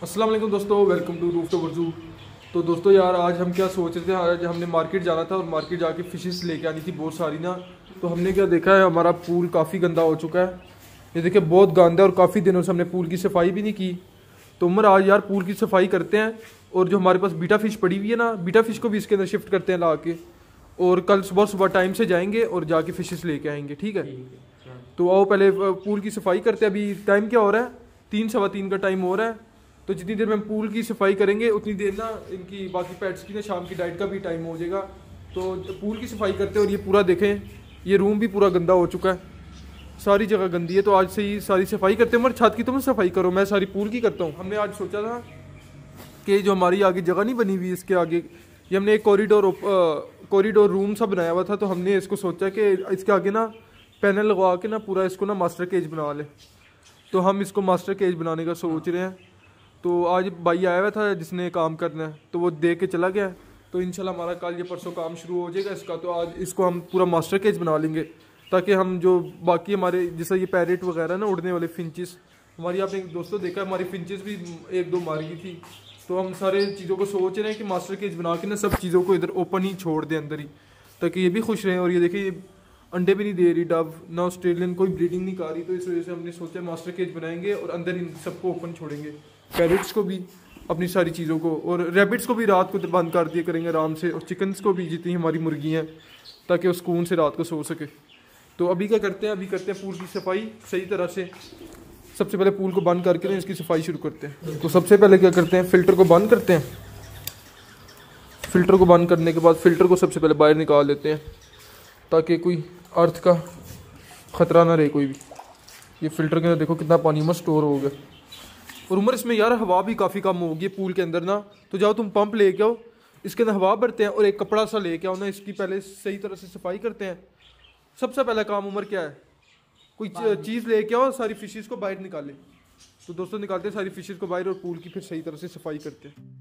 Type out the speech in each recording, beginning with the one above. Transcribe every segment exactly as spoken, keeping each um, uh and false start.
अस्सलाम वालेकुम दोस्तों, वेलकम टू रूफ टू वर्जू। तो दोस्तों यार आज हम क्या सोच रहे थे, आज हमने मार्केट जाना था और मार्केट जाके फ़िशेस लेके आनी थी बहुत सारी ना। तो हमने क्या देखा है, हमारा पूल काफ़ी गंदा हो चुका है। ये देखिए बहुत गंदा है और काफ़ी दिनों से हमने पूल की सफाई भी नहीं की। तो उमर आज यार पूल की सफाई करते हैं और जो हमारे पास बीटा फ़िश पड़ी हुई है ना, बीटा फ़िश को भी इसके अंदर शिफ्ट करते हैं ला के, और कल सुबह सुबह टाइम से जाएंगे और जाके फ़िशेस लेके आएंगे। ठीक है, तो आओ पहले पूल की सफाई करते हैं। अभी टाइम क्या हो रहा है, तीन सवा तीन का टाइम हो रहा है। तो जितनी देर में हम पूल की सफाई करेंगे उतनी देर ना इनकी बाकी पेट्स की ना शाम की डाइट का भी टाइम हो जाएगा। तो पूल की सफाई करते हैं। और ये पूरा देखें, ये रूम भी पूरा गंदा हो चुका है, सारी जगह गंदी है। तो आज से ही सारी सफाई करते हैं। मगर छत की तुम सफाई करो, मैं सारी पूल की करता हूँ। हमने आज सोचा था कि जो हमारी आगे जगह नहीं बनी हुई इसके आगे, ये हमने एक कॉरिडोर कॉरिडोर रूम सा बनाया हुआ था। तो हमने इसको सोचा कि इसके आगे ना पैनल लगवा के ना पूरा इसको ना मास्टर केज बना ले। तो हम इसको मास्टर केज बनाने का सोच रहे हैं। तो आज भाई आया हुआ था जिसने काम करना है, तो वो दे के चला गया। तो इंशाल्लाह हमारा कल ये परसों काम शुरू हो जाएगा इसका। तो आज इसको हम पूरा मास्टर केज बना लेंगे, ताकि हम जो बाकी हमारे जैसे ये पैरेट वगैरह ना, उड़ने वाले फिंचेस, हमारी आपने दोस्तों देखा हमारी फिंचेस भी एक दो मार गई थी। तो हम सारे चीज़ों को सोच रहे हैं कि मास्टर केज बना के ना सब चीज़ों को इधर ओपन ही छोड़ दें अंदर ही, ताकि ये भी खुश रहें। और ये देखिए ये अंडे भी नहीं दे रही डव ना, ऑस्ट्रेलियन कोई ब्रीडिंग नहीं कर रही। तो इस वजह से हमने सोचा मास्टर केज बनाएंगे और अंदर इन सबको ओपन छोड़ेंगे, पैरेट्स को भी, अपनी सारी चीज़ों को, और रैबिट्स को भी रात को बंद कर दिया करेंगे आराम से, और चिकन्स को भी, जितनी हमारी मुर्गी हैं, ताकि वो सुकून से रात को सो सके। तो अभी क्या करते हैं, अभी करते हैं पूल की सफाई सही तरह से। सबसे पहले पूल को बंद करके ना इसकी सफाई शुरू करते हैं। तो सबसे पहले क्या करते हैं, फ़िल्टर को बंद करते हैं। फ़िल्टर को बंद करने के बाद फ़िल्टर को सबसे पहले बाहर निकाल लेते हैं, ताकि कोई अर्थ का ख़तरा ना रहे कोई भी। ये फ़िल्टर के अंदर देखो कितना पानी में स्टोर हो गया। और उम्र इसमें यार हवा भी काफ़ी कम होगी पूल के अंदर ना। तो जाओ तुम पंप लेके आओ, इसके अंदर हवा भरते हैं और एक कपड़ा सा लेके आओ ना, इसकी पहले सही तरह से सफाई करते हैं। सबसे पहला काम उम्र क्या है, कोई चीज़ लेके आओ, सारी फिशेस को बाहर निकाले। तो दोस्तों निकालते हैं सारी फिशेस को बाहर और पूल की फिर सही तरह से सफाई करते हैं।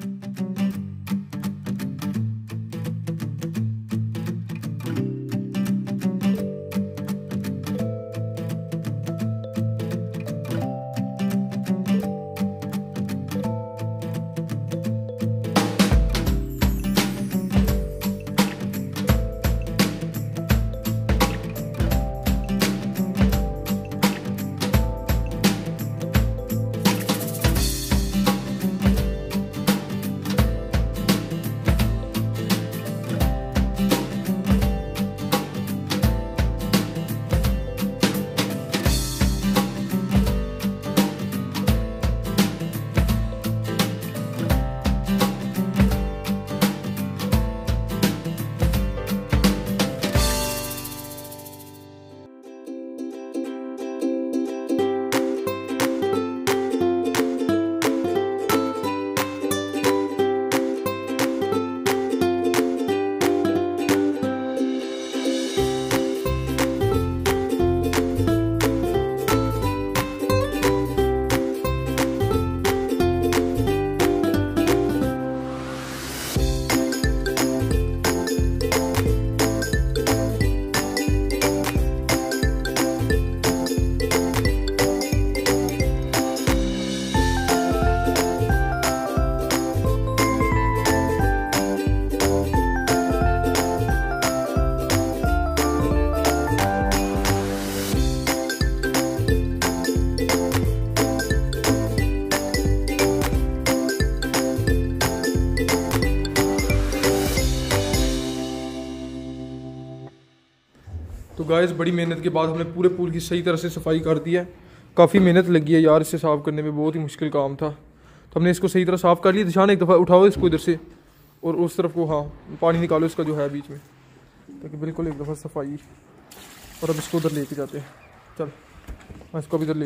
तो गाइस बड़ी मेहनत के बाद हमने पूरे पूल की सही तरह से सफाई कर दी है। काफ़ी मेहनत लगी है यार, इसे साफ़ करने में बहुत ही मुश्किल काम था। तो हमने इसको सही तरह साफ़ कर लिया। दिशान एक दफ़ा उठाओ इसको इधर से और उस तरफ को, हाँ पानी निकालो इसका जो है बीच में, ताकि बिल्कुल एक दफ़ा सफाई। और अब इसको उधर लेके जाते हैं। चल मैं इसको भी इधर ले,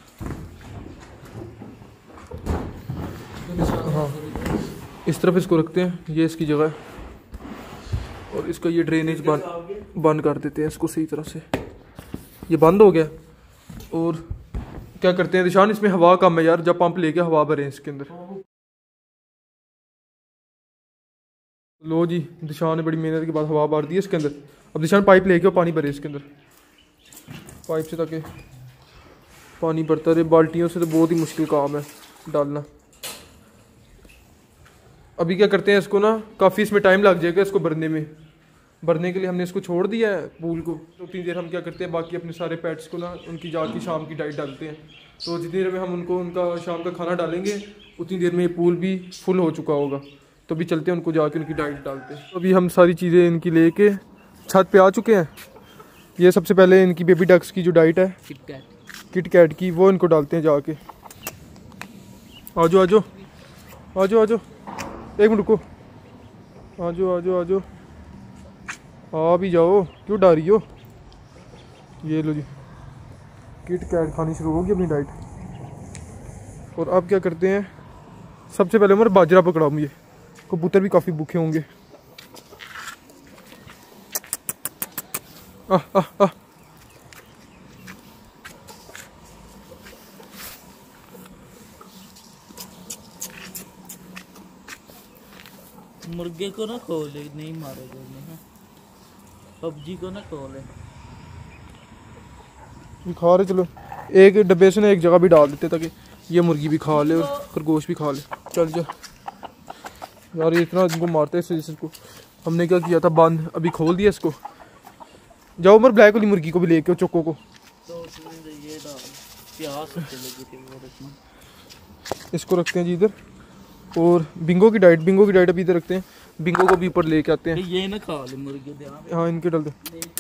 हाँ इस तरफ इसको रखते हैं, ये इसकी जगह है। और इसका ये ड्रेनेज बंद बंद कर देते हैं इसको सही तरह से। ये बंद हो गया। और क्या करते हैं दिशान, इसमें हवा कम है यार, जब पंप लेके हवा भरें इसके अंदर। लो जी, दिशान ने बड़ी मेहनत के बाद हवा भर दी है इसके अंदर। अब दिशान पाइप लेके पानी भरे इसके अंदर, पाइप से, ताकि पानी भरता रहे। बाल्टियों से तो बहुत ही मुश्किल काम है डालना। अभी क्या करते हैं, इसको ना काफ़ी इसमें टाइम लग जाएगा इसको भरने में। भरने के लिए हमने इसको छोड़ दिया है पूल को। तो उतनी देर हम क्या करते हैं, बाकी अपने सारे पेट्स को ना उनकी जाके शाम की डाइट डालते हैं। तो जितनी देर में हम उनको उनका शाम का खाना डालेंगे उतनी देर में ये पूल भी फुल हो चुका होगा। तो अभी चलते हैं उनको जाके उनकी डाइट डालते हैं। तो अभी हम सारी चीज़ें इनकी लेके छत पे आ चुके हैं। ये सबसे पहले इनकी बेबी डक्स की जो डाइट है किट कैट की, वो इनको डालते हैं जाके। आ जाओ आ जाओ आ जाओ आ जाओ, एक मिनट रुको, आ जाओ आ जाओ आ जाओ, आ भी जाओ, क्यों डा रही हो। ये लो जी, किट कैट खानी शुरू होगी अपनी डाइट। और अब क्या करते हैं, सबसे पहले हमारे बाजरा पकड़ाऊँ। ये कबूतर भी काफ़ी भूखे होंगे। आ, आ, आ। मुर्गे को ना खोले, नहीं मारेगा उन्हें। पबजी को ना खोले, खा रहे। चलो एक डब्बे से ना एक जगह भी डाल देते ताकि ये मुर्गी भी खा ले और खरगोश भी खा ले। चल चल यार, ये इतना इनको मारते हैं इस को। हमने क्या किया था, बंद, अभी खोल दिया इसको। जाओ उमर, ब्लैक वाली मुर्गी को भी लेके चोको को। तो ये डाल प्याज लगी थी वो रखनी। इसको रखते हैं जी इधर। और बिंगो की डाइट, बिंगो की डाइट अभी इधर रखते हैं। बिंगो को भी ऊपर लेके आते हैं। ये ना खा ले मुर्गे, ध्यान। हाँ इनके डाल दे।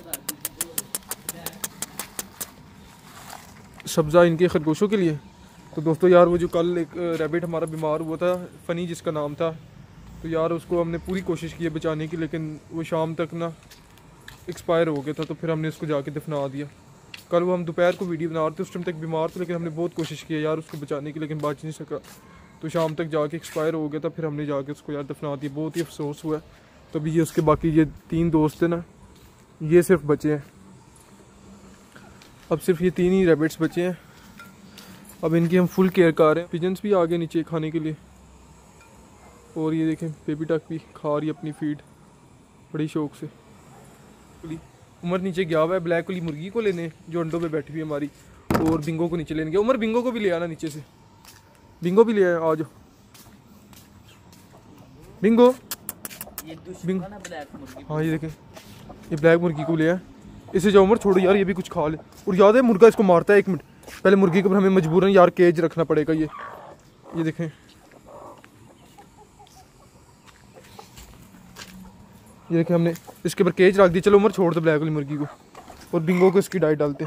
सब्ज़ा इनके खरगोशों के लिए। तो दोस्तों यार, वो जो कल एक रैबिट हमारा बीमार हुआ था, फ़नी जिसका नाम था, तो यार उसको हमने पूरी कोशिश की है बचाने की, लेकिन वो शाम तक ना एक्सपायर हो गया था। तो फिर हमने उसको जाके दफना दिया। कल वो हम दोपहर को वीडियो बना रहे थे, उस टाइम तक बीमार थे, लेकिन हमने बहुत कोशिश की है यार उसको बचाने की, लेकिन बच नहीं सका। तो शाम तक जाके एक्सपायर हो गया था। फिर हमने जाके उसको यार दफना दिया। बहुत ही अफसोस हुआ है। तो अभी ये उसके बाकी ये तीन दोस्त हैं ना, ये सिर्फ बचे हैं। अब सिर्फ ये तीन ही रैबिट्स बचे हैं। अब इनकी हम फुल केयर कर रहे हैं। पिजन्स भी आ गए नीचे खाने के लिए। और ये देखें, बेबी डक भी खा रही है अपनी फीड बड़ी शौक से। उमर नीचे गया हुआ है ब्लैक वाली मुर्गी को लेने, जो अंडों पे बैठी हुई है हमारी, और बिंगो को नीचे लेने गया। उमर बिंगो को भी ले आना नीचे से, बिंगो भी ले आया। आ जाओ बिंगो। ये बिंगो ना ब्लैक मुर्गी। हाँ ये देखें, ये ब्लैक मुर्गी को ले आया। इसे जाओ उमर, छोड़ो यार, ये भी कुछ खा ले। और याद है मुर्गा इसको मारता है। एक मिनट पहले मुर्गी के ऊपर हमें मजबूरन यार केज रखना पड़ेगा। ये ये देखें, ये देखें हमने इसके ऊपर केज रख दी। चलो उमर छोड़ दो ब्लैक वाली मुर्गी को, और बिंगो को इसकी डाइट डालते।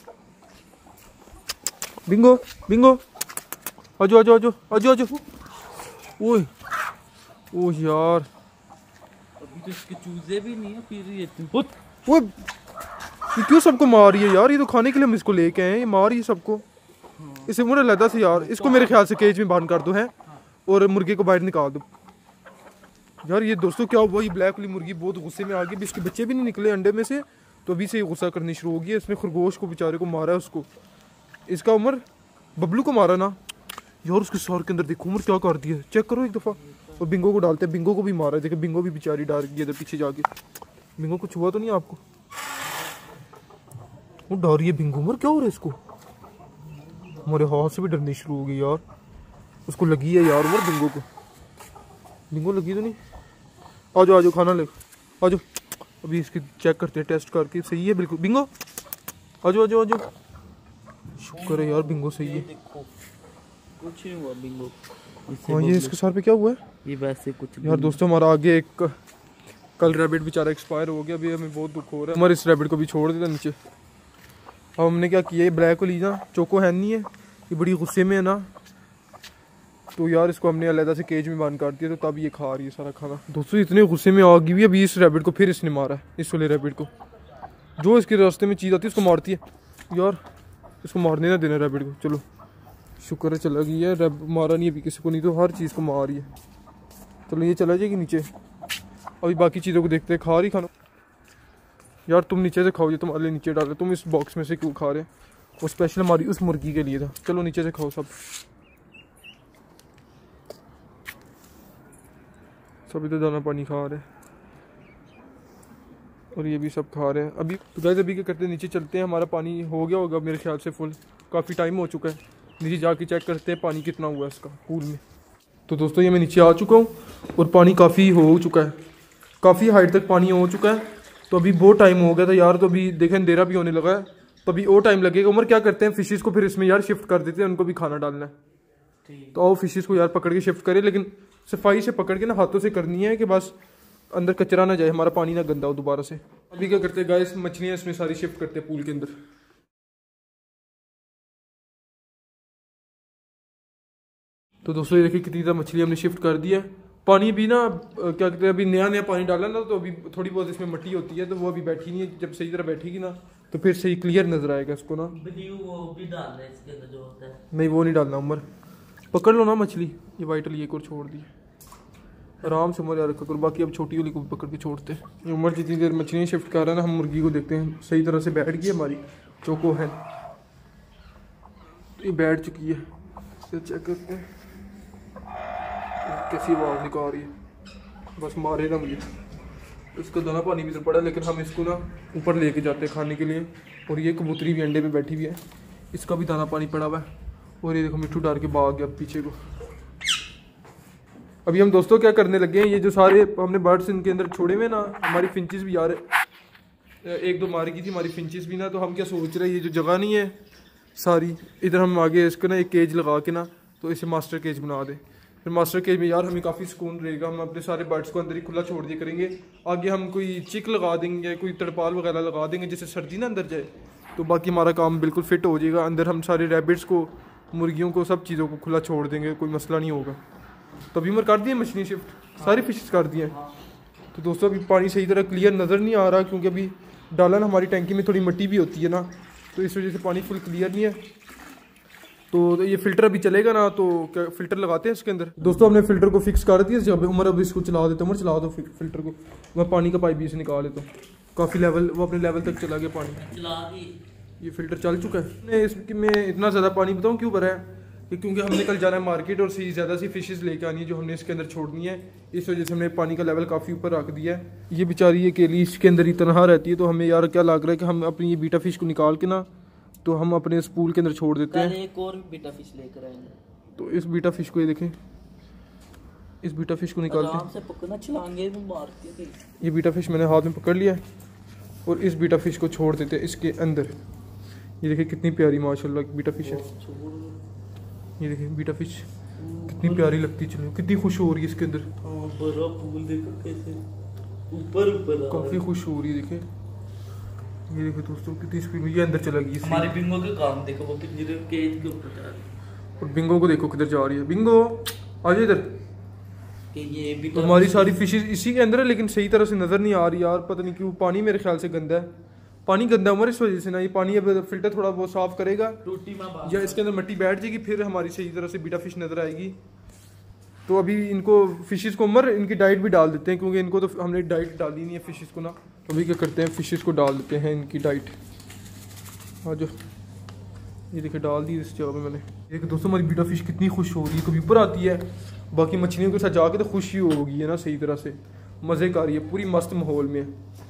बिंगो बिंगो आजो आजो आजो आजो आजो। ओए ओह यार, अभी तो इसके चूजे भी नहीं है। फिर ये वो ये क्यों सबको मार रही है यार। ये तो खाने के लिए हम इसको लेके आए हैं, ये मार रही है सबको। इसे मुझे लगा से यार, इसको मेरे ख्याल से केज में बंद कर दो है, और मुर्गे को बाहर निकाल दो। यार ये दोस्तों क्या हुआ, ये ब्लैक वाली मुर्गी बहुत गुस्से में आ गई। इसके बच्चे भी नहीं निकले अंडे में से, तो अभी से ये गुस्सा करनी शुरू हो गई है। इसने खरगोश को बेचारे को मारा है उसको। इसका उमर बबलू को मारा ना यार, उसके सर के अंदर देखो उमर क्या कर दिया, चेक करो एक दफ़ा। और बिंगो को डालते हैं, बिंगो को भी मारा है। देखो बिंगो भी बेचारी डाल गई इधर पीछे जाके। बिंगो कुछ हुआ तो नहीं आपको? वो डर रही है बिंगो। उमर क्या हो रहा है इसको? हमारे हाथ से भी डरनी शुरू हो गई यार। उसको लगी है यार उमर, बिंगो को। बिंगो लगी तो नहीं? आ जाओ आ जाओ, खाना ले आ जाओ। अभी इसकी चेक करते हैं, टेस्ट करके सही है बिल्कुल। बिंगो आ जाओ आ जाओ आ जाओ। शुक्र है यार बिंगो सही है। कुछ नहीं हुआ बिंगो। हाँ ये इसके सर पे क्या हुआ है? ये वैसे कुछ यार दोस्तों, हमारा आगे एक कल रैबिट बेचारा एक्सपायर हो गया। अभी हमें बहुत दुख हो रहा है। हमारे इस रैबिट को भी छोड़ देता नीचे। अब हमने क्या किया, ये ब्लैक को ली ना, चोको है नहीं है, ये बड़ी गुस्से में है ना, तो यार इसको हमने अलग से केज में बंद कर दिया। तो तब ये खा रही है सारा खाना। दोस्तों इतने गुस्से में आ गई हुई है। अभी इस रैबिट को फिर इसने मारा है, इस वाले रैबिट को। जो इसके रास्ते में चीज़ आती है उसको मारती है यार। इसको मारने ना देना रैबिट को। चलो शुक्र है चला गई है। रैब मारा नहीं अभी किसी को, नहीं तो हर चीज़ को मार रही है। चलो ये चला जाएगी नीचे। अभी बाकी चीज़ों को देखते हैं। खा रही खाना यार, तुम नीचे से खाओ। ये तुम अले नीचे डाल रहे, तुम इस बॉक्स में से क्यों खा रहे? वो स्पेशल हमारी उस मुर्गी के लिए था। चलो नीचे से खाओ सब। सभी तो दाना पानी खा रहे हैं, और ये भी सब खा रहे हैं अभी। तो गाइस अभी क्या करते हैं, नीचे चलते हैं। हमारा पानी हो गया होगा मेरे ख्याल से फुल, काफ़ी टाइम हो चुका है। नीचे जाके चेक करते हैं पानी कितना हुआ है इसका पूल में। तो दोस्तों ये मैं नीचे आ चुका हूँ और पानी काफ़ी हो चुका है, काफ़ी हाइट तक पानी हो चुका है। तो अभी बहुत टाइम हो गया था यार, तो अभी देखें अंधेरा भी होने लगा है, तो अभी और टाइम लगेगा। उमर क्या करते हैं, फिशेस को फिर इसमें यार शिफ्ट कर देते हैं, उनको भी खाना डालना है। तो आओ फिशेस को यार पकड़ के शिफ्ट करें, लेकिन सफाई से पकड़ के ना हाथों से करनी है कि बस अंदर कचरा ना जाए, हमारा पानी ना गंदा हो दोबारा से। अभी क्या करते हैं गाइस, मछलियाँ इसमें सारी शिफ्ट करते हैं पूल के अंदर। तो दोस्तों ये देखिए कितनी ज़्यादा मछली हमने शिफ्ट कर दी है। पानी भी ना क्या कहते हैं, अभी नया नया पानी डाला ना, तो अभी थोड़ी बहुत इसमें मिट्टी होती है, तो वो अभी बैठी नहीं है। जब सही तरह बैठेगी ना तो फिर सही क्लियर नजर आएगा इसको ना। वो भी डालना है इसके अंदर जो होता है। नहीं वो नहीं डालना उमर, पकड़ लो ना मछली। ये वाइट वाली एक और छोड़ दी, आराम से उमर यार रखा करो, बाकी अब छोटी वाली को पकड़ के छोड़ते हैं। उमर जितनी देर मछलियाँ शिफ्ट कर रहा है ना, हम मुर्गी को देखते हैं सही तरह से बैठ गई हमारी चोको है, तो ये बैठ चुकी है। तो चेक करते हैं कैसी आवाज़ निकाल रही है, बस मारे ना मुझे। इसका दाना पानी भी तो पड़ा, लेकिन हम इसको ना ऊपर लेके जाते हैं खाने के लिए। और ये कबूतरी भी अंडे पे बैठी हुई है, इसका भी दाना पानी पड़ा हुआ है। और ये देखो मिट्टू डाल के भाग गया पीछे को। अभी हम दोस्तों क्या करने लगे हैं, ये जो सारे हमने बर्ड्स इनके अंदर छोड़े हुए ना, हमारी फिंचेस भी यार एक दो मार गई थी हमारी फिंचेस भी ना। तो हम क्या सोच रहे हैं, ये जो जगह नहीं है सारी, इधर हम आगे इसको ना एक केज लगा के ना, तो इसे मास्टर केज बना दे। फिर मास्टर केज में यार हमें काफ़ी सुकून रहेगा, हम अपने सारे बर्ड्स को अंदर ही खुला छोड़ दिया करेंगे। आगे हम कोई चिक लगा देंगे, कोई तरपाल वगैरह लगा देंगे जिससे सर्दी ना अंदर जाए, तो बाकी हमारा काम बिल्कुल फिट हो जाएगा। अंदर हम सारे रैबिट्स को, मुर्गियों को, सब चीज़ों को खुला छोड़ देंगे, कोई मसला नहीं होगा। तो अभी उमर कर दिए मछली शिफ्ट, सारी फिशेस कर दिए हैं। तो दोस्तों अभी पानी सही तरह क्लियर नज़र नहीं आ रहा, क्योंकि अभी डाला ना हमारी टैंकी में थोड़ी मिट्टी भी होती है ना, तो इस वजह से पानी फुल क्लियर नहीं है। तो ये फिल्टर अभी चलेगा ना, तो क्या फिल्टर लगाते हैं इसके अंदर। दोस्तों हमने फिल्टर को फिक्स कर दिया। जब उमर अब इसको चला देता हूँ, उमर चला दो फिल्टर को, मैं पानी का पाइप भी इसे निकाल लेता हूँ। काफ़ी लेवल, वो अपने लेवल तक चला गया पानी, चला दी। ये फिल्टर चल चुका है। मैं इसमें इतना ज़्यादा पानी बताऊँ क्यों भरा है, कि क्योंकि हमने कल जाना है मार्केट और सी ज़्यादा सी फिशेस लेके आनी है जो हमने इसके अंदर छोड़नी है। इस वजह से हमने पानी का लेवल काफ़ी ऊपर रख दिया है। ये बेचारी ये केली इसके अंदर ही तनहा रहती है, तो हमें यार क्या लग रहा है कि हम अपनी ये बीटा फिश को निकाल के ना, तो हम अपने इस पूल के अंदर छोड़ देते हैं। एक और बीटा फिश लेकर आएंगे। तो इस बीटा फिश को ये देखें, इस बीटा फिश को निकालते हैं। आराम से पकड़ना, छलांगे में मारते हैं। ये बीटा फिश मैंने हाथ में पकड़ लिया है और इस बीटा फिश को छोड़ देते हैं इसके अंदर। ये देखिए कितनी प्यारी माशाल्लाह बीटा फिश है। ये देखिए बीटा फिश कितनी प्यारी लगती है, चलो कितनी खुश हो रही है इसके अंदर। बड़ा पूल देखो कैसे ऊपर ऊपर काफ़ी खुश हो रही है। देखें ये देखो दोस्तों कितनी स्पीड में ये अंदर चला गई। हमारे बिंगो के काम देखो, वो कितनी देर केज के ऊपर जा रही है। और बिंगो को देखो किधर जा रही है। बिंगो आ जाए इधर। कि ये भी तो हमारी सारी फिशेस इसी के अंदर है, लेकिन सही तरह से नज़र नहीं आ रही यार, पता नहीं क्यों। पानी मेरे ख्याल से गंदा है, पानी गंदा उमर इस वजह से ना। ये पानी अब फिल्टर थोड़ा बहुत साफ करेगा या इसके अंदर मिट्टी बैठ जाएगी, फिर हमारी सही तरह से बीटा फिश नज़र आएगी। तो अभी इनको फिशेस को उमर इनकी डाइट भी डाल देते हैं, क्योंकि इनको तो हमने डाइट डाली नहीं है फिशेस को ना। तो अभी क्या करते हैं, फिशेस को डाल देते हैं इनकी डाइट। हाँ जो ये देखिए डाल दी इस जगह पे मैंने। एक दोस्तों हमारी बीटा फिश कितनी खुश हो रही है, कभी ऊपर आती है, बाकी मछलियों के साथ जाके तो खुशी होगी है ना, सही तरह से मज़े कर रही है, पूरी मस्त माहौल में।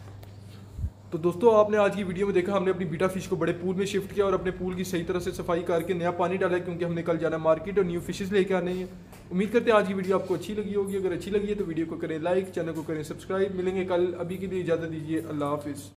तो दोस्तों आपने आज की वीडियो में देखा, हमने अपनी बीटा फिश को बड़े पूल में शिफ्ट किया और अपने पूल की सही तरह से सफाई करके नया पानी डाला, क्योंकि हमने कल जाना मार्केट और न्यू फिशेस लेके आने हैं। उम्मीद करते हैं आज की वीडियो आपको अच्छी लगी होगी। अगर अच्छी लगी है तो वीडियो को करें लाइक, चैनल को करें सब्सक्राइब। मिलेंगे कल, अभी के लिए इजाज़त दीजिए, अल्लाह हाफिज़।